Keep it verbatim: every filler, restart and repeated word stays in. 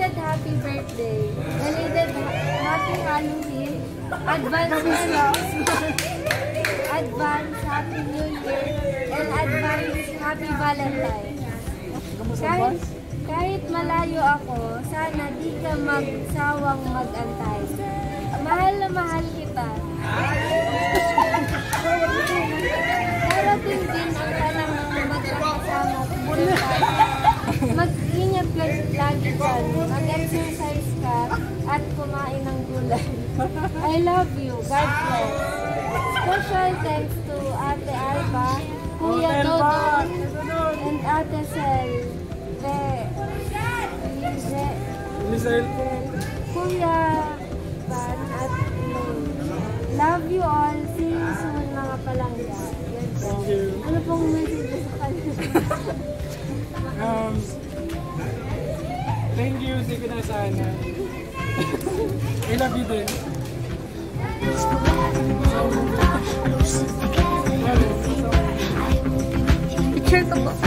belated happy birthday. Belated happy Halloween. Advance Christmas. Advance Happy New Year. And advance Happy Valentine. Kahit, kahit malayo ako, sana di ka magsawang mag-antay. Mahal na mahal kita. Darating din ang panahon na magkakasama tayo. Mag-ingat ka lagi dyan. Mag-exercise ka at kumain ng gulay. I love you. God bless. Special thanks to Ate Alba, Kuya Dodon, and Ate Sel. Lizel, Kuya Van at Lone. Love you all. See you soon mga palangga. Thank you. Ano pong message sa kanila? um, thank you. Sige na sana. I love you din. Picture ko po.